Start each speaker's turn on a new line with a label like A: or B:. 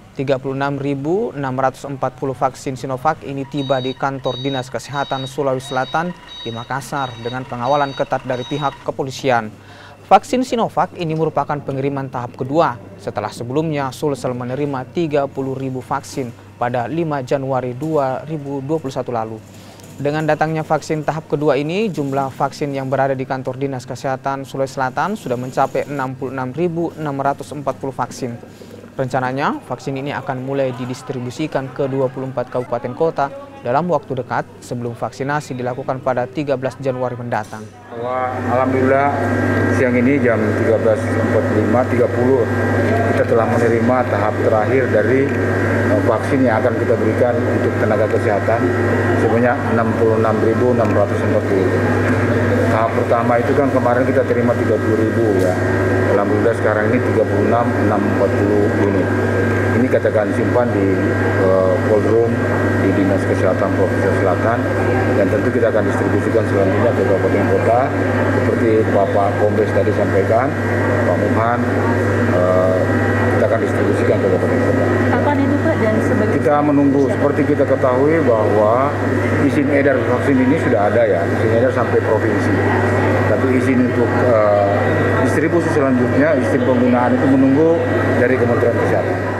A: 36.640 vaksin Sinovac ini tiba di kantor Dinas Kesehatan Sulawesi Selatan di Makassar dengan pengawalan ketat dari pihak kepolisian. Vaksin Sinovac ini merupakan pengiriman tahap kedua setelah sebelumnya Sulsel menerima 30.000 vaksin pada 5 Januari 2021 lalu. Dengan datangnya vaksin tahap kedua ini, jumlah vaksin yang berada di kantor Dinas Kesehatan Sulawesi Selatan sudah mencapai 66.640 vaksin. Rencananya, vaksin ini akan mulai didistribusikan ke 24 kabupaten kota dalam waktu dekat sebelum vaksinasi dilakukan pada 13 Januari mendatang.
B: Alhamdulillah siang ini jam 13.45.30 kita telah menerima tahap terakhir dari vaksin yang akan kita berikan untuk tenaga kesehatan sebanyak 66.640. Tahap pertama itu kan kemarin kita terima 30.000 ya. Alhamdulillah sekarang ini 36.640 unit. Ini kita akan simpan di cold di Dinas Kesehatan Provinsi Selatan dan tentu kita akan distribusikan selanjutnya ke kabupaten kota seperti Bapak Kombes tadi sampaikan, Pak Muhan, kita akan distribusikan ke kabupaten kota.
C: Kapan itu Pak? Dan sebagai
B: kita menunggu, seperti kita ketahui bahwa izin edar vaksin ini sudah ada ya, izin edar sampai provinsi. Tapi izin untuk distribusi selanjutnya, izin penggunaan itu menunggu dari Kementerian Kesehatan.